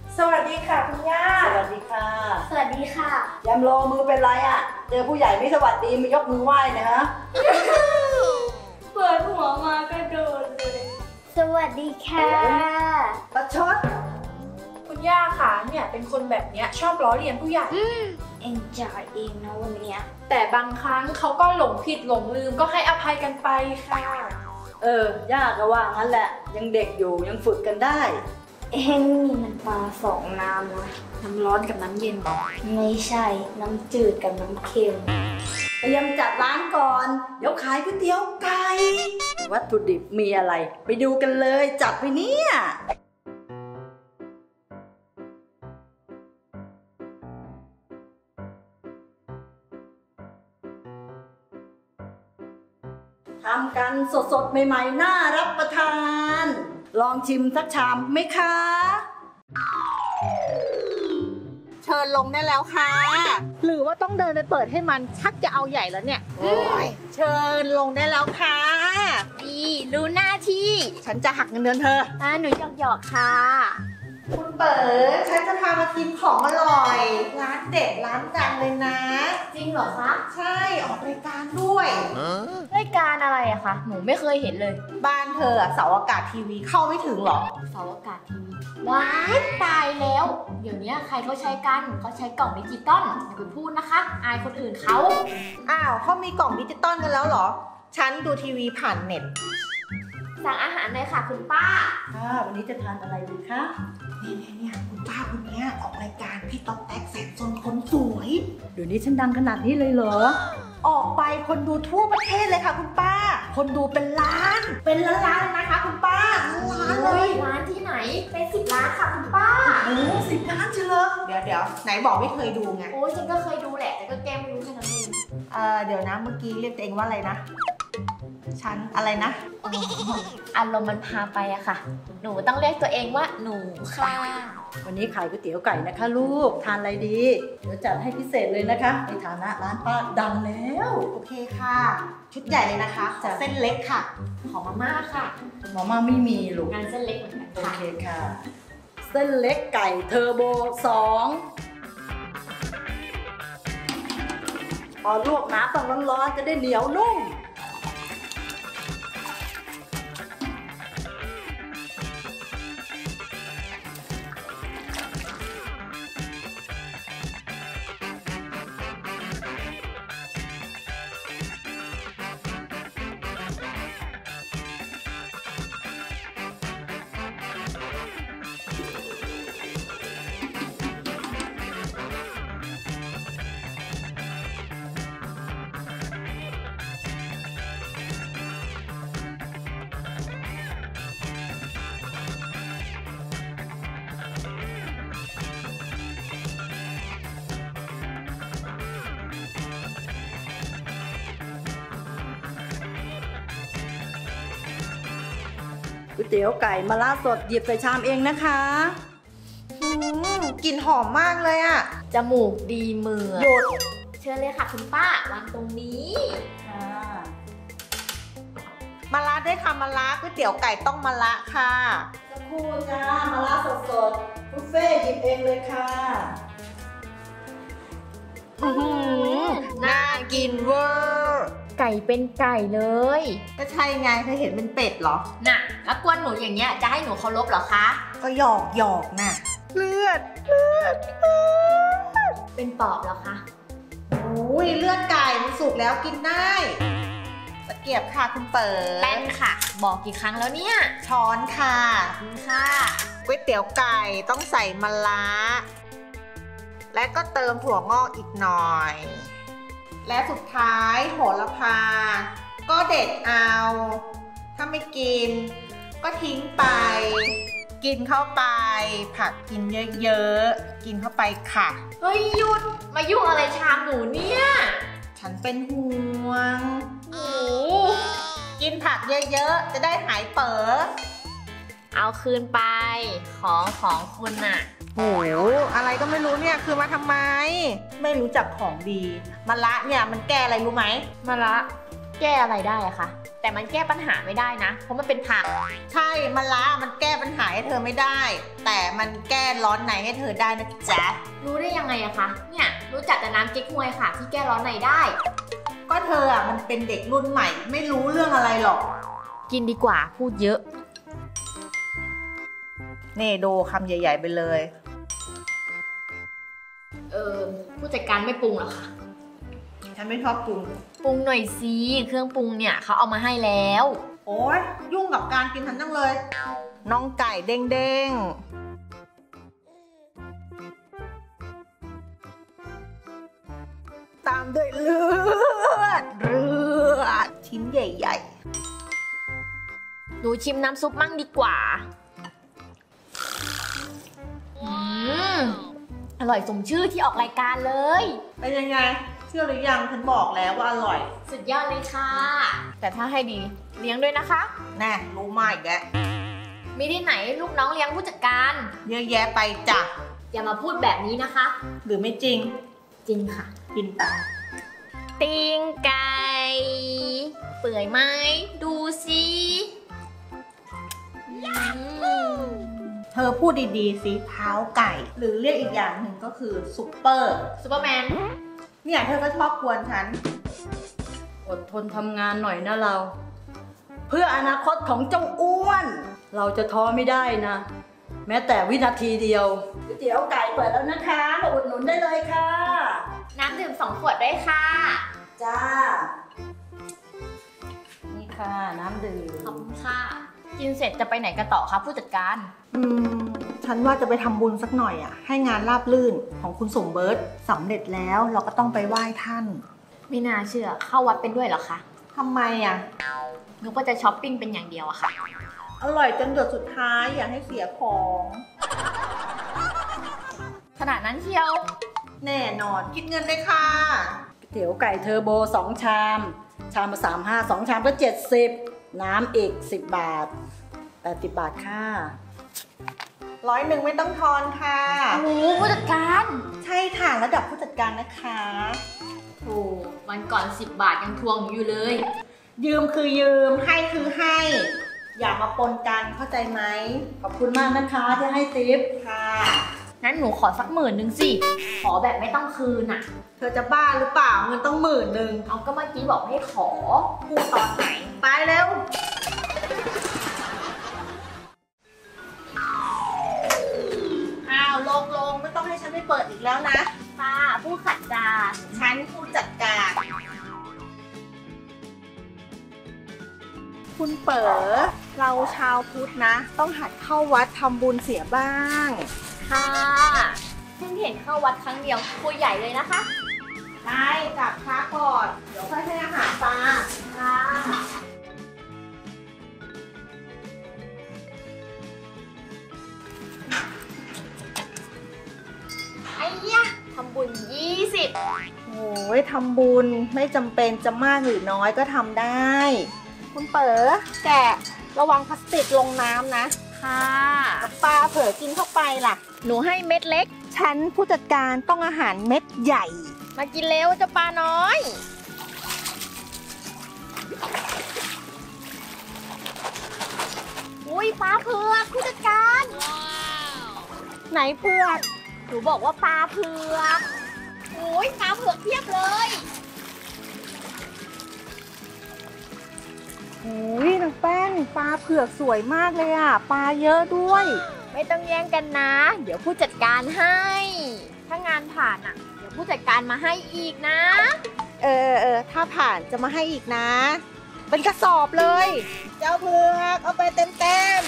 สวัสดีค่ะคุณย่าสวัสดีค่ะสวัสดีค่ะยำโลมือเป็นไรอ่ะเจอผู้ใหญ่ไม่สวัสดีมายกมือไหว้นะฮะเปิดหัวมาก็โดนเลยสวัสดีค่ะประชดคุณย่าค่ะเนี่ยเป็นคนแบบเนี้ยชอบล้อเลียนผู้ใหญ่ enjoy เองนะวันเนี้ยแต่บางครั้งเขาก็หลงผิดหลงลืมก็ให้อภัยกันไปค่ะย่าก็ว่างั้นแหละยังเด็กอยู่ยังฝึกกันได้นี่มันปลาสองน้ำนะน้ำร้อนกับน้ำเย็นหรอไม่ใช่น้ำจืดกับน้ำเค็มเตรียมจัดร้านก่อนเดี๋ยวขายก๋วยเตี๋ยวไก่วัตถุดิบมีอะไรไปดูกันเลยจัดไปเนี่ยทำกันสดๆใหม่ๆน่ารับประทานลองชิมสักชามไหมคะเชิญลงได้แล้วค่ะหรือว่าต้องเดินไปเปิดให้มันชักจะเอาใหญ่แล้วเนี่ยเชิญลงได้แล้วค่ะดีรู้หน้าที่ฉันจะหักเงินเดือนเธอหนูหยอกค่ะคุณเปิดฉันจะพามากินของอร่อยร้านเด็ดร้านดังเลยนะจริงเหรอคะใช่ออกรายการด้วยรายการอะไรอะคะหนูไม่เคยเห็นเลยบ้านเธอเสาอากาศทีวีเข้าไม่ถึงหรอเสาอากาศทีวีว้ายตายแล้วเดี๋ยวนี้ใครเขาใช้กันเขาใช้กล่องดิจิตอลอย่าไปพูดนะคะอายคนอื่นเขาอ้าวเขามีกล่องดิจิตอลกันแล้วเหรอฉันดูทีวีผ่านเน็ตสั่งอาหารเลยค่ะคุณป้าวันนี้จะทานอะไรดีคะเนี่ยคุณป้าคนนี้ออกรายการพี่ต๊อกแต๊กแสนซนคนสวยเดี๋ยวนี้ฉันดังขนาดนี้เลยเหรอออกไปคนดูทั่วประเทศเลยค่ะคุณป้าคนดูเป็นล้านเลยนะคะคุณป้าล้านเลยล้านที่ไหนเป็น10 ล้านค่ะคุณป้า 10 ล้านเชียวเดี๋ยวไหนบอกไม่เคยดูไงโอ้ยฉันก็เคยดูแหละแต่ก็แก้ไม่รู้แค่นั้นเองเดี๋ยวนะเมื่อกี้เรียกตัวเองว่าอะไรนะฉันอะไรนะอารมณ์มันพาไปอะค่ะหนูต้องเรียกตัวเองว่าหนูค่ะวันนี้ขายก๋วยเตี๋ยวไก่นะคะลูกทานอะไรดีเดี๋ยวจัดให้พิเศษเลยนะคะในฐานะร้านป้าดังแล้วโอเคค่ะชุดใหญ่เลยนะคะเส้นเล็กค่ะขอมาม่าค่ะมาม่าไม่มีลูกงานเส้นเล็กเหมือนกันโอเคค่ะเส้นเล็กไก่เทอร์โบ2พอลวกน้ำต้องร้อนๆจะได้เหนียวนุ่มก๋วยเตี๋ยวไก่มะระสดหยิบใส่ชามเองนะคะกลิ่นหอมมากเลยอะจมูกดีมือหยุดเชิญเลยค่ะคุณป้าวางตรงนี้ค่ะมะระได้ค่ะมะระก๋วยเตี๋ยวไก่ต้องมะระค่ะสักครู่จ้ามะระสดๆบุฟเฟ่หยิบเองเลยค่ะน่ากินเวอร์ไก่เป็นไก่เลยก็ใช่ไงเธอเห็นเป็นเป็ดเหรอน่ะแล้วกวนหนูอย่างเงี้ยจะให้หนูเคารพเหรอคะก็หยอกน่ะเลือดเป็นปอบเหรอคะโอ้ยเลือดไก่มันสุกแล้วกินได้ตะเกียบค่ะคุณเปิดแป้นค่ะบอกกี่ครั้งแล้วเนี่ยช้อนค่ะค่ะก๋วยเตี๋ยวไก่ต้องใส่มะระและก็เติมถั่วงอกอีกหน่อยและสุดท้ายโหระพาก็เด็ดเอาถ้าไม่กินก็ทิ้งไปกินเข้าไปผักกินเยอะๆกินเข้าไปค่ะเฮ้ยหยุดมายุ่งอะไรชามหนูเนี่ยฉันเป็นห่วงกินผักเยอะๆจะได้หายเป๋อเอาคืนไปของคุณน่ะโหอะไรก็ไม่รู้เนี่ยคือมาทำไมไม่รู้จักของดีมะระเนี่ยมันแก้อะไรรู้ไหมมะระแก้อะไรได้อะคะแต่มันแก้ปัญหาไม่ได้นะ เพราะมันเป็นผักใช่มะระมันแก้ปัญหาให้เธอไม่ได้ แต่มันแก้ร้อนในให้เธอได้นะจ๊ะรู้ได้ยังไงอะคะเนี่ยรู้จักแต่น้ำเก๊กฮวยค่ะที่แก้ร้อนในได้ก็เธอมันเป็นเด็กรุ่นใหม่ไม่รู้เรื่องอะไรหรอกกินดีกว่าพูดเยอะนี่ดูคำใหญ่ๆไปเลยผู้จัดการไม่ปรุงหรอคะฉันไม่ชอบปรุงปรุงหน่อยสิเครื่องปรุงเนี่ยเขาเอามาให้แล้วโอ๊ยยุ่งกับการกินฉันจังเลยน้องไก่เด้งๆตามด้วยเลือดชิ้นใหญ่ๆหนูชิมน้ำซุปมั่งดีกว่าอร่อยสมชื่อที่ออกรายการเลยเป็นยังไงเชื่อหรือยังฉันบอกแล้วว่าอร่อยสุดยอดเลยค่ะ แต่ถ้าให้ดีเลี้ยงด้วยนะคะแน่รู้มากอีกแล้วมีที่ไหนลูกน้องเลี้ยงผู้จัดการเยอะแยะไปจ้ะอย่ามาพูดแบบนี้นะคะหรือไม่จริงจริงค่ะกินไปตีนไก่เปื่อยไหมดูสิเธอพูดดีๆสิเท้าไก่ หรือเรียกอีกอย่างหนึ่งก็คือซุปเปอร์ซูเปอร์แมนเนี่ยเธอก็ชอบกวนฉันอดทนทำงานหน่อยนะเรา เพื่ออนาคตของเจ้าอ้วน เราจะท้อไม่ได้นะ แม้แต่วินาทีเดียวก๋วยเตี๋ยวไก่เปิดแล้วนะคะมาอุดหนุนได้เลยค่ะน้ำดื่ม2 ขวดด้วยค่ะจ้า นี่ค่ะน้ำดื่มขอบคุณค่ะ กินเสร็จจะไปไหนกันต่อคะผู้จัดการฉันว่าจะไปทำบุญสักหน่อยอ่ะ ให้งานราบรื่นของคุณสมเบิร์ตสำเร็จแล้วเราก็ต้องไปไหว้ท่านไม่น่าเชื่อเข้าวัดเป็นด้วยเหรอคะทำไมอ่ะนึกว่าจะช้อปปิ้งเป็นอย่างเดียวอะค่ะอร่อยจนหยดสุดท้ายอย่าให้เสียของขนาดนั้นเชียวแน่นอนคิดเงินเลยค่ะก๋วยเตี๋ยวไก่เทอร์โบ2 ชาม ชามละ35 2 ชามก็70น้ำอีก10 บาท80 บาทค่ะ 100ไม่ต้องทอนค่ะโอ้โหผู้จัดการใช่ค่ะระดับผู้จัดการนะคะโอ้วันก่อน10 บาทยังทวงอยู่เลยยืมคือยืมให้คือให้ อย่ามาปนกันเข้าใจไหมขอบคุณมากนะคะที่ให้ทิปค่ะงั้นหนูขอสัก10,000สิ ขอแบบไม่ต้องคืนอะเธอจะบ้าหรือเปล่าเงินต้อง10,000 เอาก็เมื่อกี้บอกให้ขอพูดตอนไหนไปเร็วอ้าวลงไม่ต้องให้ฉันไม่เปิดอีกแล้วนะค่ะผู้ขัดจาฉันผู้จัดการ คุณเป๋อเราชาวพุทธนะ ต้องหัดเข้าวัดทำบุญเสียบ้างค่ะเพิ่งเห็นเข้าวัดครั้งเดียวตัวใหญ่เลยนะคะใช่กลับช้าก่อน เดี๋ยวค่อยให้อาหารปลาค่ะไอ้ยะทำบุญ20 โอ้ยทำบุญไม่จำเป็นจะมากหรือน้อยก็ทำได้ คุณเป๋อแกะระวังพลาสติกลงน้ำนะค่ะปลาเผลอกินเข้าไปล่ะหนูให้เม็ดเล็กฉันผู้จัดการต้องอาหารเม็ดใหญ่มากินเร็วเจ้าปลาน้อย อุ้ยปลาเผือกผู้จัดการไหนเผือกหนูบอกว่าปลาเผือกโอ้ยปลาเผือกเพียบเลยโอ้ยนางแป้งปลาเผือกสวยมากเลยอ่ะ ปลาเยอะด้วยไม่ต้องแย่งกันนะ เดี๋ยวผู้จัดการให้ ถ้างานผ่านอ่ะ เดี๋ยวผู้จัดการมาให้อีกนะถ้าผ่านจะมาให้อีกนะ เป็นกระสอบเลย เจ้าเผือกเอาไปเต็ม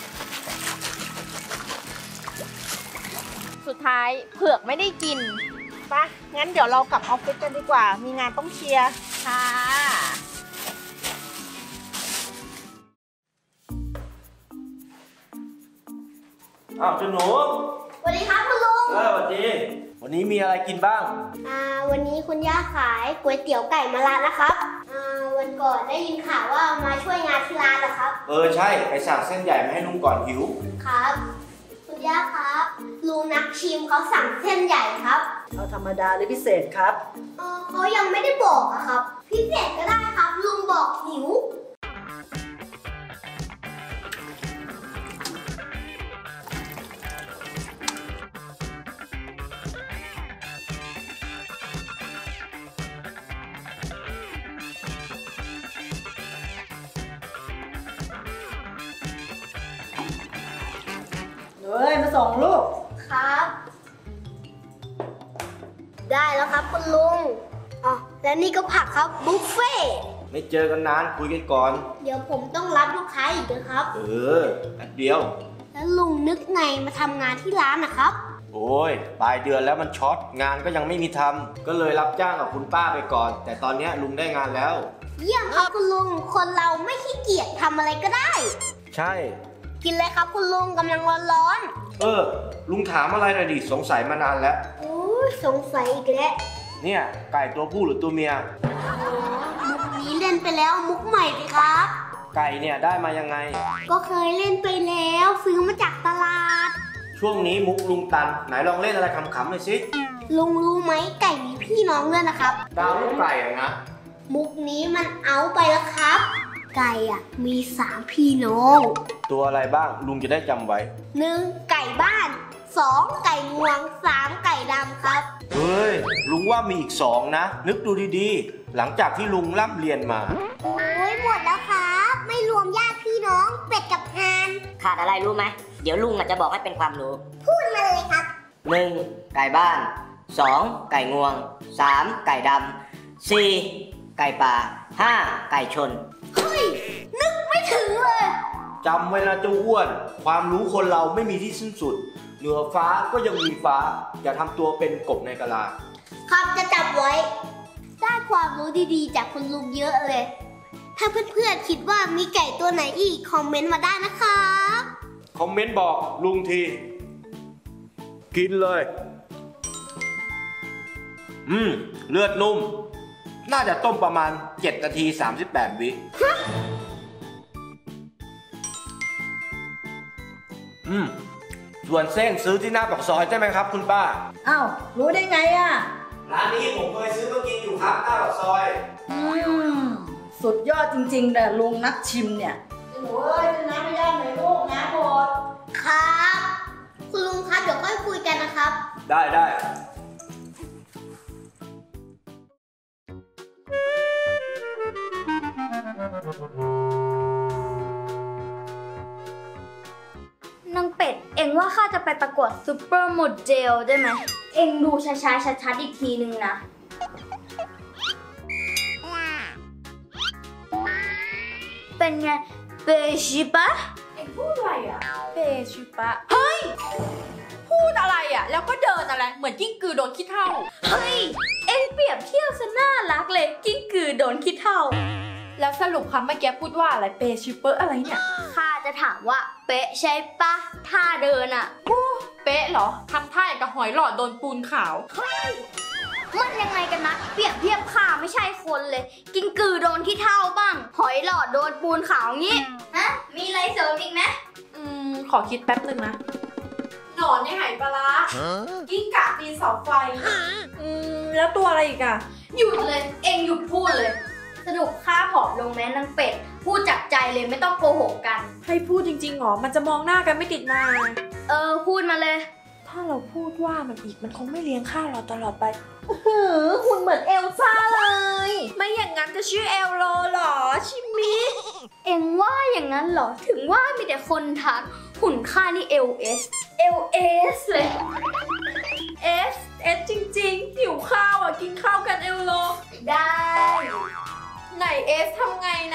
สุดท้ายเผือกไม่ได้กินๆ ไป งั้นเดี๋ยวเรากลับออฟฟิศกันดีกว่า มีงานต้องเคลียร์ค่ะอ้าวเจ้าหนูสวัสดีครับคุณลุงสวัสดี วันนี้มีอะไรกินบ้างวันนี้คุณย่าขายก๋วยเตี๋ยวไก่มะระนะครับ วันก่อนได้ยินข่าวว่ามาช่วยงานที่ร้านเหรอครับใช่ไปสั่งเส้นใหญ่มาให้ลุงก่อนหิวครับ คุณย่าครับลุงนักชิมเขาสั่งเส้นใหญ่ครับเอาธรรมดาหรือพิเศษครับเขายังไม่ได้บอกอะครับ พิเศษก็ได้ครับ ลุงบอกหิวเฮ้ยมาส่งลูกครับ ได้แล้วครับคุณลุงอ๋อและนี่ก็ผักครับบุฟเฟ่ต์ไม่เจอกันนานคุยกันก่อนเดี๋ยวผมต้องรับลูกค้าอีกนะครับเออแป๊บเดียวแล้วลุงนึกไงมาทำงานที่ร้านนะครับโอ้ยปลายเดือนแล้วมันช็อตงานก็ยังไม่มีทำก็เลยรับจ้างกับคุณป้าไปก่อน แต่ตอนนี้ลุงได้งานแล้วเยี่ยมครับคุณลุง คนเราไม่ขี้เกียจทำอะไรก็ได้ใช่กินเลยครับคุณลุงกำลังร้อนเออ ลุงถามอะไรหน่อยดิสงสัยมานานแล้วๆโอ้ยสงสัยอีกแล้วเนี่ยไก่ตัวผู้หรือตัวเมียอ๋อมุกนี้เล่นไปแล้วมุกใหม่สิครับไก่เนี่ยได้มายังไงก็เคยเล่นไปแล้วซื้อมาจากตลาดช่วงนี้มุกลุงตันไหนลองเล่นอะไรขำๆหน่อยสิลุงรู้ไหมไก่มีพี่น้องด้วยนะครับดาวลูกไก่อะนะมุกนี้มันเอาไปแล้วครับ ไก่อ่ะมี3พี่น้องตัวอะไรบ้างลุงจะได้จำไว้ 1. ไก่บ้าน 2. ไก่งวง 3. ไก่ดำครับเฮ้ยลุงว่ามีอีก2นะนึกดูดีๆ หลังจากที่ลุงร่ำเรียนมาโอ้ยหมดแล้วครับ ไม่รวมญาติพี่น้องเป็ดกับห่านขาดอะไรรู้ไหม เดี๋ยวลุงจะบอกให้เป็นความรู้พูดมาเลยครับ 1. ไก่บ้าน 2. ไก่งวง 3. ไก่ดำ 4. ไก่ป่า 5. ไก่ชนเฮ้ย นึกไม่ถึงเลยจำไว้นะเจ้าอ้วน ความรู้คนเราไม่มีที่สิ้นสุด เหนือฟ้าก็ยังมีฟ้า อย่าทำตัวเป็นกบในกะลาครับจะจับไว้ ได้ความรู้ดีๆ จากคุณลุงเยอะเลย ถ้าเพื่อนๆคิดว่ามีไก่ตัวไหนอีก คอมเมนต์มาได้นะครับคอมเมนต์บอกลุงที กินเลย เลือดนุ่ม น่าจะต้มประมาณ7 นาที 38 วิส่วนเส้นซื้อที่หน้าปากซอยใช่ไหมครับคุณป้าอ้าวรู้ได้ไงอ่ะร้านนี้ผมเคยซื้อมากินอยู่ครับหน้าปากซอยสุดยอดจริงๆแต่ลุงนักชิมเนี่ยโอ้ยเป็นน้ำไม่ยากหน่อยลูกน้ำหมดครับ คุณลุงครับเดี๋ยวค่อยคุยกันนะครับได้นางเป็ด เอ็งว่าข้าจะไปประกวดซูเปอร์โมเดลได้ไหม เอ็งดูช้าๆชัดๆอีกทีนึงนะ เป็นไงเปชิปะเอ็งพูดอะไรอ่ะเปชิปะ เฮ้ย พูดอะไรอ่ะ แล้วก็เดินอะไร เหมือนกิ้งกือโดนขี้เถ้าเฮ้ย เอ็งเปรียบเทียบซะน่ารักเลย กิ้งกือโดนขี้เถ้าแล้วสรุปคำเมื่อกี้พูดว่าอะไรเปชิปะอะไรเนี่ยข้าจะถามว่าเป๊ะใช่ปะท่าเดินอะเป๊ะเหรอ ทำท่าอย่างกับหอยหลอดโดนปูนขาวมันยังไงกันนะ เปรียบเทียบข้าไม่ใช่คนเลย กิ้งกือโดนขี้เถ้าบ้าง หอยหลอดโดนปูนขาวงี้ฮะมีอะไรเสริมอีกไหมขอคิดแป๊บนึงนะ หนอนในไหปลาร้ากิ้งก่าปีนเสาไฟ แล้วตัวอะไรอีกอ่ะหยุดเลย เอ็งหยุดพูดเลย สรุปข้าผอมลงแม้นางเป็ด พูดจากใจเลยไม่ต้องโกหกกันให้พูดจริงๆหรอ มันจะมองหน้ากันไม่ติดหน้าพูดมาเลยถ้าเราพูดว่ามันอีกมันคงไม่เลี้ยงข้าวเราตลอดไปคุณเหมือนเอลซ่าเลยไม่อย่างนั้นจะชื่อเอลโลหรอ ชิมิเอ็งว่าอย่างนั้นเหรอ ถึงว่ามีแต่คนทักหุ่นข้านี่ LS เลยเอสจริงๆหิวข้าวอ่ะ กินข้าวกันเอลโลได้ไหนเอสทำไงนะ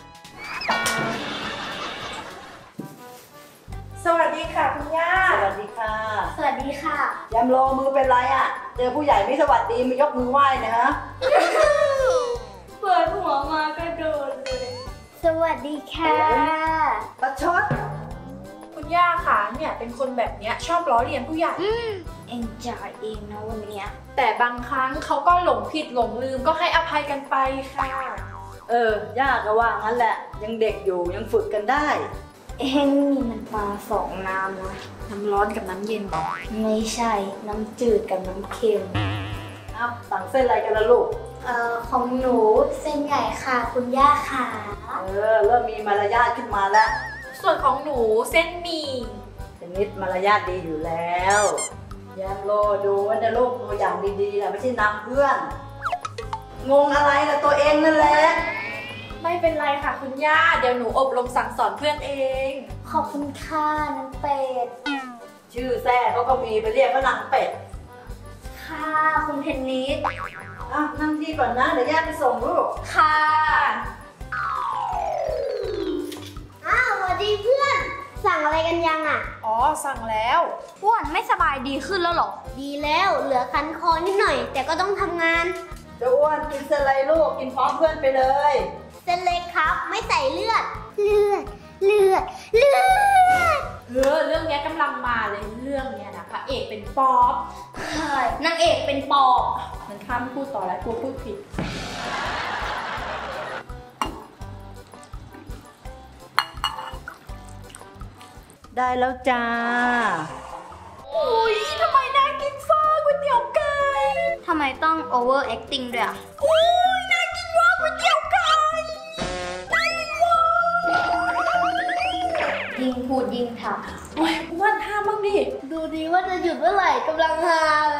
สวัสดีค่ะคุณย่าสวัสดีค่ะสวัสดีค่ะยำโลมือเป็นไรอ่ะ เจอผู้ใหญ่ไม่สวัสดีมายกมือไหว้นะฮะเปิดหัวมาก็โดนเลย สวัสดีค่ะประชดคุณย่าค่ะเนี่ยเป็นคนแบบเนี้ยชอบล้อเลียนผู้ใหญ่เอ็งจ่ายเองนะวันเนี้ยแต่บางครั้งเขาก็หลงผิดหลงลืมก็ให้อภัยกันไปค่ะย่าก็ว่างั้นแหละ ยังเด็กอยู่ยังฝึกกันได้เอ็งมีน้ำปลา2 น้ำนะน้ำร้อนกับน้ำเย็นไม่ใช่น้ำจืดกับน้ำเค็มเอาสั่งเส้นอะไรกันละลูกของหนูเส้นใหญ่ค่ะคุณย่าค่ะเริ่มมีมารยาทขึ้นมาแล้วส่วนของหนูเส้นหมี่ชนิดมารยาทดีอยู่แล้วแยมโลดูว่าจะลูกตัวอย่างดีๆนะไม่ใช่นำเพื่อน งงอะไรล่ะตัวเองนั่นแหละไม่เป็นไรค่ะคุณย่า เดี๋ยวหนูอบรมสั่งสอนเพื่อนเองขอบคุณค่ะน้องเป็ดชื่อแท้เขาก็มีไปเรียกว่านางเป็ดค่ะคุณเทนนิสนั่งที่ก่อนนะเดี๋ยวย่าไปส่งลูกค่ะสวัสดีเพื่อน สั่งอะไรกันยังอ่ะอ๋อสั่งแล้วอ้วนไม่สบายดีขึ้นแล้วเหรอดีแล้วเหลือคันคอนิดหน่อย แต่ก็ต้องทำงานเจ้าอ้วนกินเส้นอะไรลูกกินพร้อมเพื่อนไปเลยเส้นเล็กครับไม่ใส่เลือด เลือด เลือด เลือดเรื่องเนี้ยกำลังมาเลยเรื่องเนี้ยนะพระเอกเป็นป๊อปใช่นางเอกเป็นปอบมันข้ามไม่พูดต่อแล้วกลัวพูดผิดได้แล้วจ้าอุ้ยทำไมน่ากินฟ้าก๋วยเตี๋ยวไก่ทำไมต้อง over acting ด้วยอ่ะอุ้ยน่ากินฟ้าก๋วยเตี๋ยวไก่น่ากินฟ้ายิ่งพูดยิ่งทโอ้ยอ้วนห้ามบ้างดิำดูดีว่าจะหยุดเมื่อไหร่กำลังฮาเลย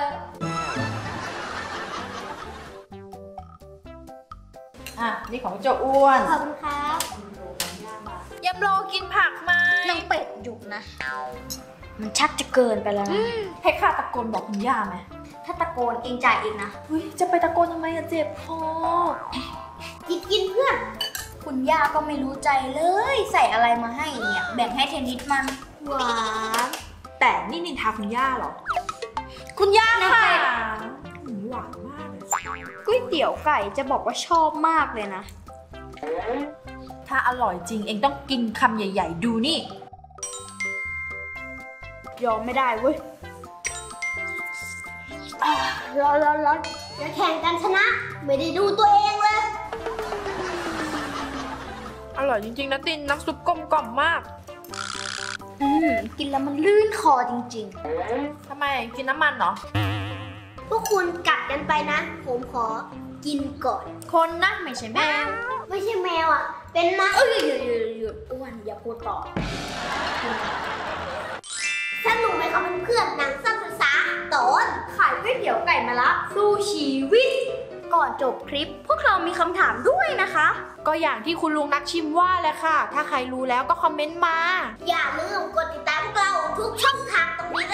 นี่ของเจ้าอ้วนขอบคุณครับยำโลกินผักไหมนางเป็ดหยุดนะ มันชักจะเกินไปแล้วนะให้ข้าตะโกนบอกคุณย่าไหมถ้าตะโกนเองจ่ายเองนะเฮ้ยจะไปตะโกนทำไมอะเจ็บคอกินเพื่อนคุณย่าก็ไม่รู้ใจเลย ใส่อะไรมาให้เนี่ย แบ่งให้เทนนิสมันหวานแต่นี่นินทาคุณย่าเหรอ คุณย่าค่ะน้าเป็ดหวานมากเลยก๋วยเตี๋ยวไก่จะบอกว่าชอบมากเลยนะถ้าอร่อยจริงเองต้องกินคำใหญ่ๆดูนี่ยอมไม่ได้เว้ยร้อนจะแข่งกันชนะ ไม่ได้ดูตัวเองเลยอร่อยจริงๆนะตินน้ำซุปกลมกล่อมมากกินแล้วมันลื่นคอจริงทำไมกินน้ำมันเหรอพวกคุณกัดกันไปนะ ผมขอกินก่อนคนนะไม่ใช่แมวไม่ใช่แมวอ่ะ เป็นม้าๆ เอ้ยหยุดอ้วนอย่าพูดต่อสนุกไหมครับเพื่อนๆหนังสั้นภาษาตอนขายก๋วยเตี๋ยวไก่มาละสู้ชีวิต ก่อนจบคลิป พวกเรามีคำถามด้วยนะคะก็อย่างที่คุณลุงนักชิมว่าแหละค่ะ ถ้าใครรู้แล้วก็คอมเมนต์มาอย่าลืมกดติดตามพวกเราทุกช่องทางตรงนี้